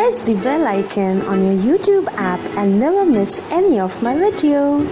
press the bell icon on your YouTube app and never miss any of my videos.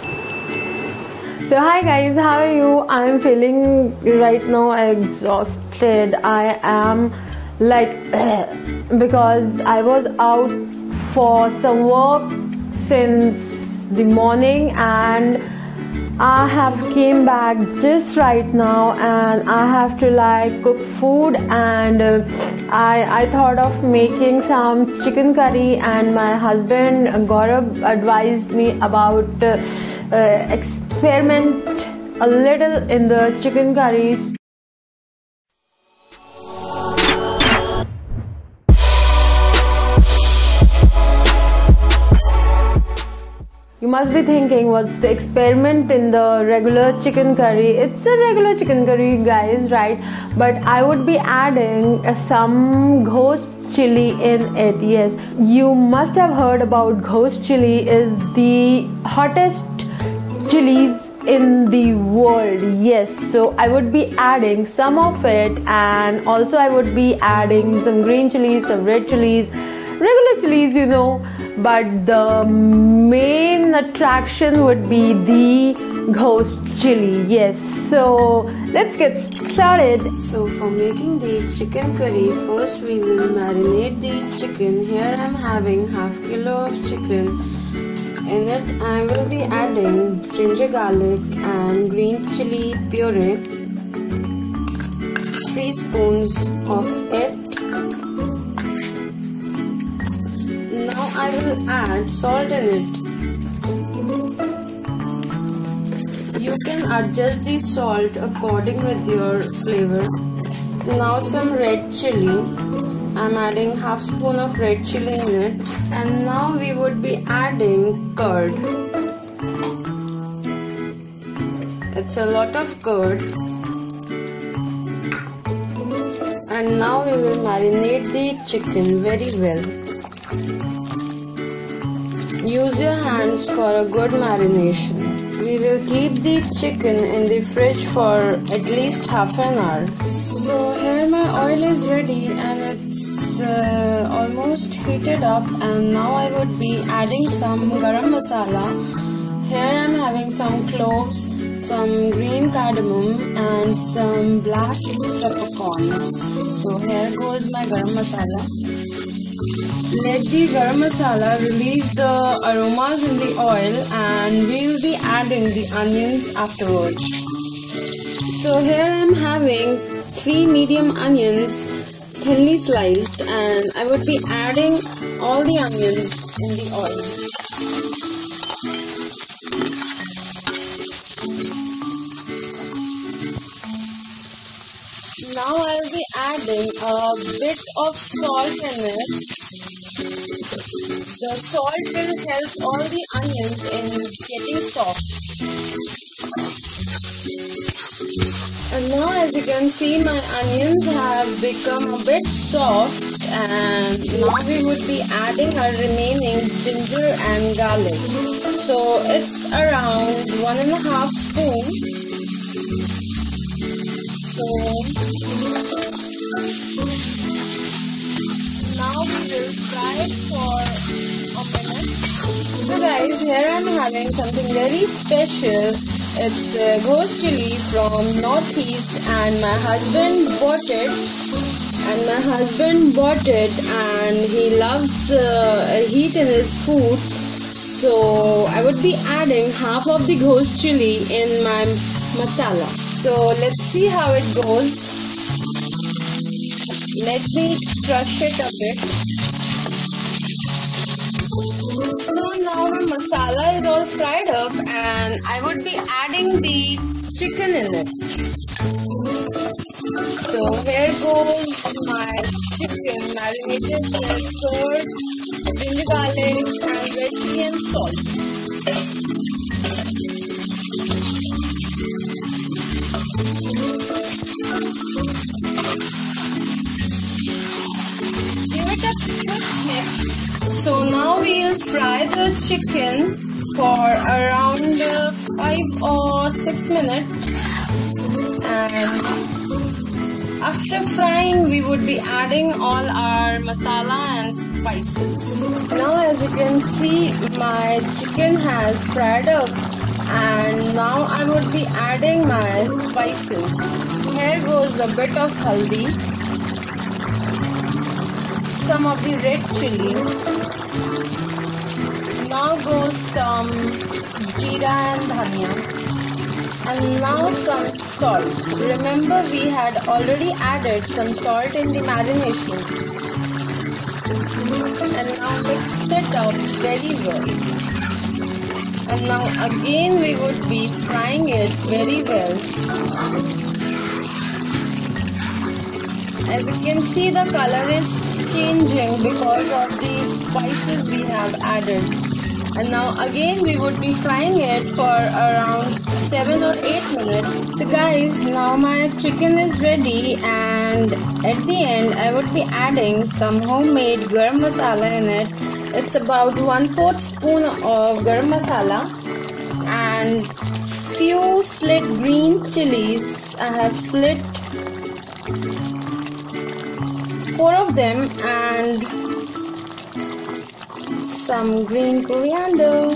So hi guys, how are you? I am feeling right now exhausted. I am like because I was out for some work since the morning and I have came back just right now and I have to like cook food and I thought of making some chicken curry, and my husband Gaurav advised me about experiment a little in the chicken curries. You must be thinking, what's the experiment in the regular chicken curry? It's a regular chicken curry, guys, right? But I would be adding some ghost chili in it. Yes, you must have heard about ghost chili is the hottest chilies in the world. Yes, so I would be adding some of it, and also I would be adding some green chilies, some red chilies, regular chilies, you know, but the main attraction would be the ghost chili. Yes, so let's get started. So for making the chicken curry, first we will marinate the chicken. Here I am having half kilo of chicken. In it I will be adding ginger garlic and green chili puree, 3 spoons of it. Now I will add salt in it. You can adjust the salt according with your flavor. Now some red chili. I'm adding half spoon of red chili in it. And now we would be adding curd. It's a lot of curd. And now we will marinate the chicken very well. Use your hands for a good marination. We will keep the chicken in the fridge for at least half an hour. So here my oil is ready and it's almost heated up, and now I would be adding some garam masala. Here I am having some cloves, some green cardamom and some black peppercorns. So here goes my garam masala. Let the garam masala release the aromas in the oil, and we will be adding the onions afterwards. So here I am having 3 medium onions thinly sliced, and I would be adding all the onions in the oil. Now I will be adding a bit of salt in it. The salt will help all the onions in getting soft. And now as you can see, my onions have become a bit soft, and now we would be adding our remaining ginger and garlic. So it's around 1.5 spoons. So now we will fry it for a minute. So guys, here I am having something very special. It's ghost chili from northeast, and my husband bought it. And he loves heat in his food. So I would be adding half of the ghost chili in my masala. So let's see how it goes. Let me crush it a bit. So now the masala is all fried up, and I would be adding the chicken in it. So here goes my chicken marinated with curd, ginger garlic and red chili and salt. Give it a quick mix. So now we'll fry the chicken for around 5 or 6 minutes, and After frying, we would be adding all our masala and spices. Now as you can see, my chicken has fried up, and now I would be adding my spices. Here goes a bit of haldi, some of the red chili. Now goes some jeera and dhania, and now some salt. Remember, we had already added some salt in the marination, and now mix it up very well. And now again we would be frying it very well. As you can see, the color is changing because of the spices we have added. And now again we would be frying it for around 7 or 8 minutes. So guys, now my chicken is ready, and at the end I would be adding some homemade garam masala in it. It's about 1/4 spoon of garam masala and few slit green chilies. I have slit 4 of them, and some green coriander.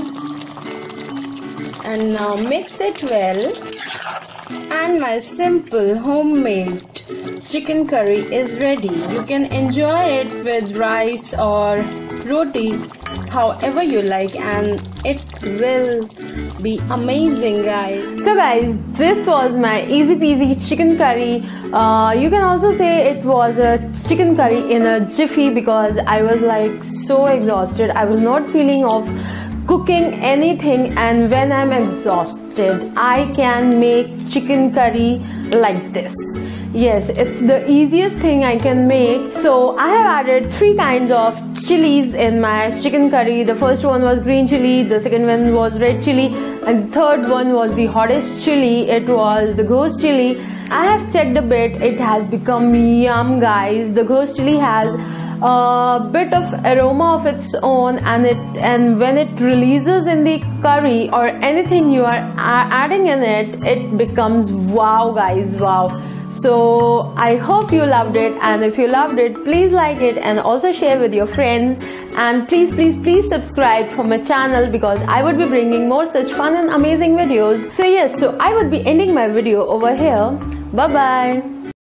And now mix it well, and my simple homemade chicken curry is ready. You can enjoy it with rice or roti, however you like, and it will be amazing, guys. So guys, this was my easy peasy chicken curry. You can also say it was a chicken curry in a jiffy, because I was like so exhausted. I was not feeling of cooking anything, and when I'm exhausted I can make chicken curry like this. Yes, it's the easiest thing I can make. So I have added 3 kinds of chilies in my chicken curry. The first one was green chili, the second one was red chili, and the third one was the hottest chili. It was the ghost chili. I have checked a bit. It has become yum, guys. The ghost chili has a bit of aroma of its own, and when it releases in the curry or anything you are adding in it, it becomes wow, guys, wow. So I hope you loved it, and if you loved it, please like it and also share with your friends, and please subscribe for my channel, because I would be bringing more such fun and amazing videos. So yes, so I would be ending my video over here. Bye bye.